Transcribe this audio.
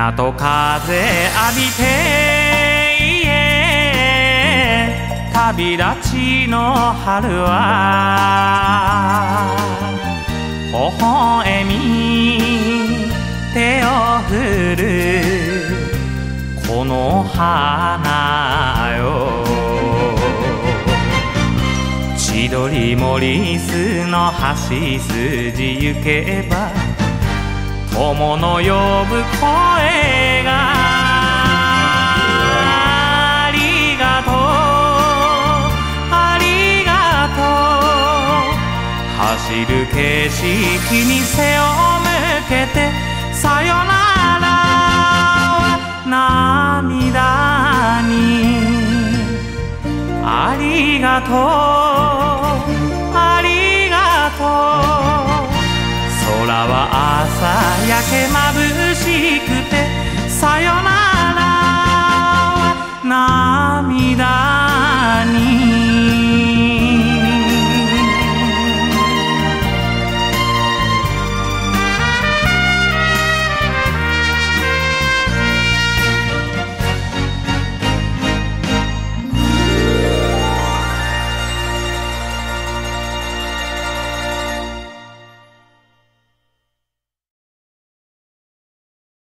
港風浴びて旅立ちの春は微笑み手を振るこの花よ。千鳥モリスの橋筋行けば友の呼ぶ声がありがとうありがとう。走る景色に背を向けてさよならは涙にありがとうありがとう。空は朝焼けまぶ